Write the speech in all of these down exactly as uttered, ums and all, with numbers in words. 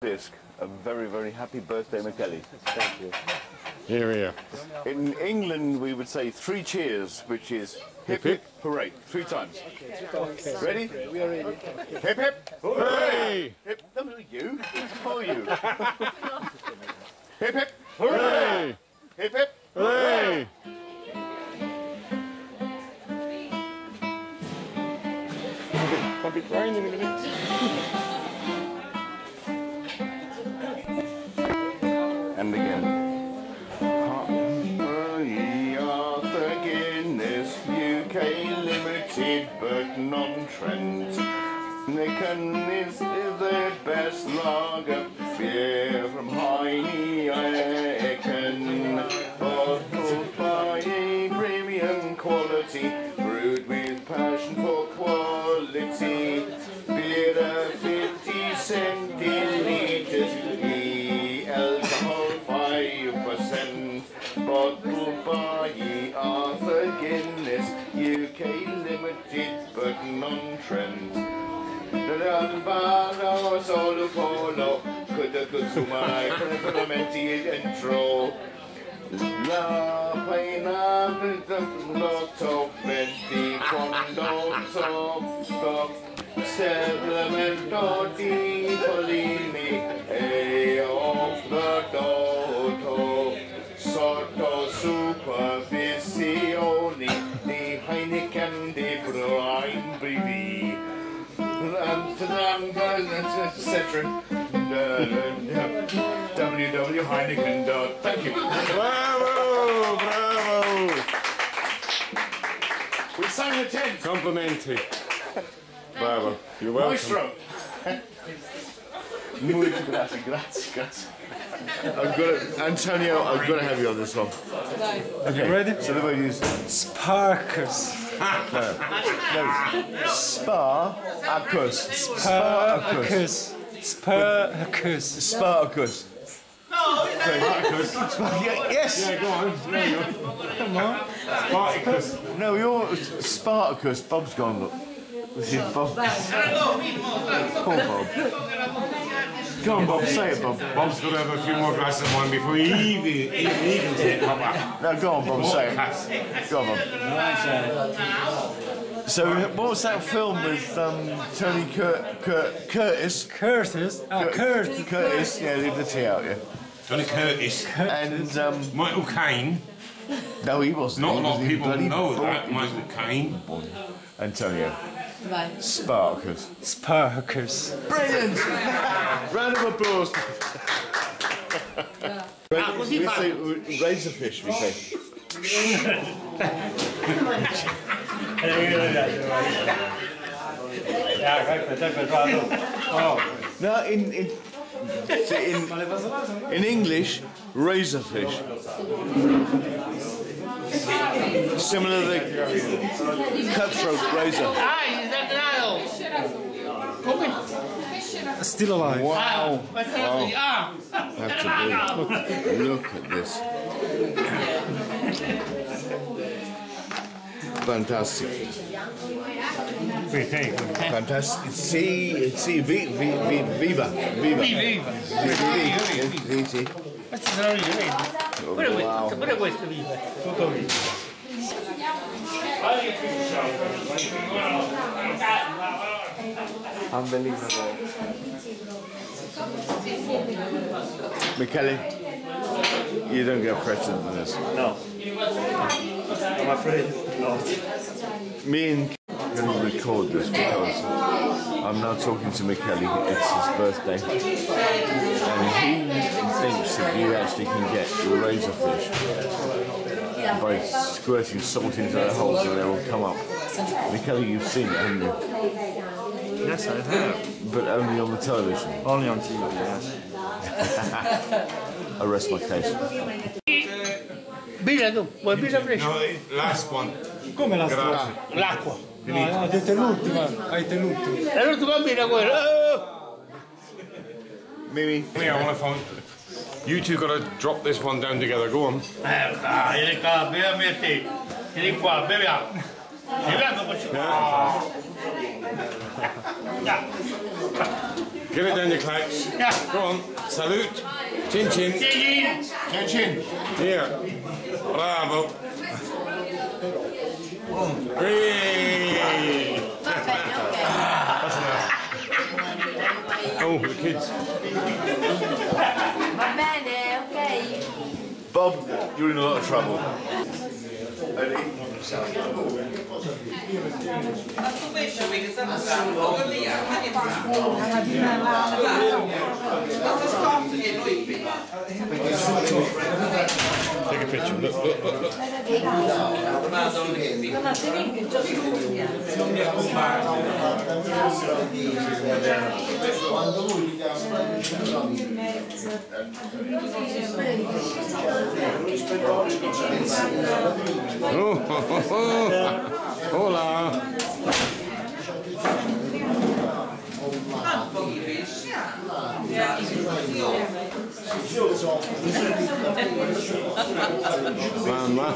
disc. A very, very happy birthday, Michele. Thank you. Here, here. In England, we would say three cheers, which is hip, hip, hooray. Three times. Okay. Ready? We are ready. Hip, hip, hooray! Hip, no, no, you. It's for you. Hip, hip, hooray! Hip, hip, hooray! I'll be crying in a minute. And again. Arthur Guinness, U K Limited, Burton on Trent. Nicken is the best lager beer from Heineken. Bottled by premium quality, brewed with passion for quality. Beer at fifty centiliters, e alcohol five percent. Bottled by Arthur Guinness, U K Limited, Burton on Trent. L'albano solo polo, could consumare preferamenti dentro. La pena l'otto venti quando sotto settlemento di Polini e off the doto sotto supervisioni di Heineken di Brian Brevi. et cetera. w w w dot heineken dot com. Thank you. Bravo! Bravo! We sang the ten. Complimenti. Bravo. You're welcome. Maestro. Muito grazie, grazie, grazie. I've got to, Antonio, I've got to have you on this one. Okay, You ready? so the way you use Sparkers. no, no, Spartacus. Spartacus. Spartacus. Spartacus. Spartacus. Yeah, yes. Yeah, go on. There you go. Come on. Spartacus. No, you're Spartacus. Bob's gone. Look. This is Bob. Poor Bob. Go on, Bob. Say it, Bob. Bob's got to have a few more glasses of wine before he even, even, even take up. No, go on, Bob. Say it. Go on, Bob. So, what was that film with um, Tony Cur Cur Curtis? Curtis. Ah, Cur Curtis. Curtis. Yeah, leave the T out. Yeah. Johnny Curtis. And um, Michael Caine. no, he wasn't. Not he a lot was of people bloody know bull- that. Michael Caine. Antonio. Spartacus. Sparkers. Brilliant! Round of applause. Ra we say razorfish, we say. No, in in in, in English, razorfish. Similar to the cutthroat razor. Still alive. Wow! Wow. Have to be. Look, look at this. Fantastic. Fantastic. See, see, vi, vi, vi, viva, viva. Viva. Viva. Questo sono io, vedi? Pure Wow. questo, pure questo vive. Tutto vivo. Unbelievable. Michele, you don't get fresher than this. No. I'm afraid not. Me and are going to record this because I'm now talking to Michele. It's his birthday, and he thinks that you actually can get your razorfish by squirting salt into their holes and they will come up. Michele, you've seen it, haven't you? Yes, I have. But only on the television. Only on T V, yes. I rest my case. Birra tu, vuoi birra fresca? No, last one. Come la Grazie. L'acqua. No, no, hai detto l'ultima. Hai detto l'ultima. E l'ultima birra quella. Oh! Mimi. Yeah, I want to phone. You two got to drop this one down together. Go on. Eh, dai, vieni qua, bevi a te. Vieni qua, beviamo. Beviamo, poi ci... Give it down your clouts. Go on. Salute. Chin chin. Chin chin. Here. Bravo. Hey. That's enough. Oh, the kids. Va bene, ok. Bob, you're in a lot of trouble. Take a picture. Look, look, look, look. Oh, oh, oh, oh. Hola. Mamma.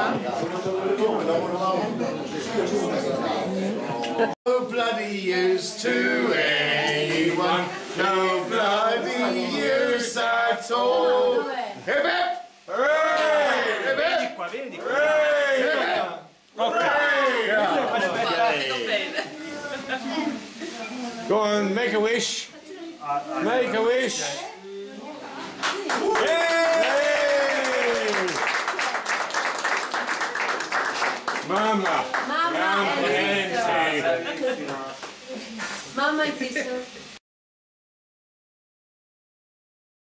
No bloody use to anyone, no bloody use at all. Hip hip! Hooray! Hip hip! Hooray! Hip hip! Go on, make a wish. Make a wish. Yay! Mamma. Mamma Grande. e sister. Mamma e sister.